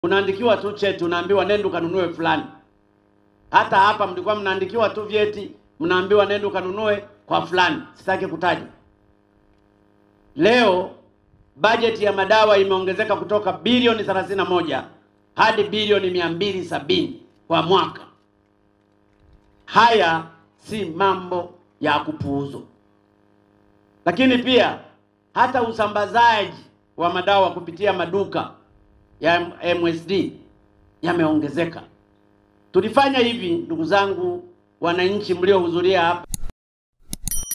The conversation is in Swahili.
Unaandikiwa tu cheti, unaambiwa nenda kanunue fulani. Hata hapa mlikuwa mnaandikiwa tu vyeti, mnaambiwa nenda kanunue kwa fulani, sitaki kutaja. Leo bajeti ya madawa imeongezeka kutoka bilioni 31 hadi bilioni 270 kwa mwaka. Haya si mambo ya kupuuzwa. Lakini pia hata usambazaji wa madawa kupitia maduka ya MSD yameongezeka. Tulifanya hivi, ndugu zangu wananchi mliohudhuria hapa.